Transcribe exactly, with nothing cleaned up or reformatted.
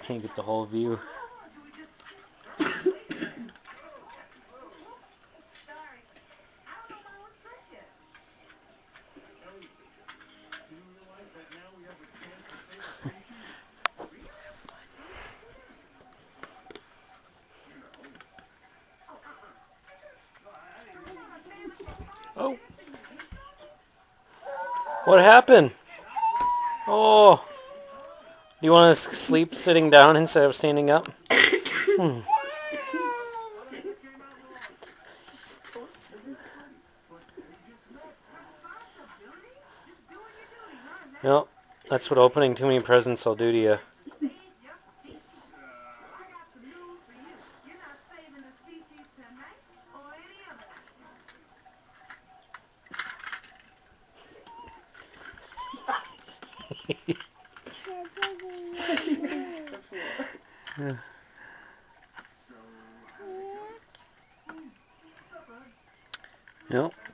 can't get the whole view. Oh. What happened? Oh. Do you want to sleep sitting down instead of standing up? Hmm. Well, that's what opening too many presents will do to you. Yeah. Yep.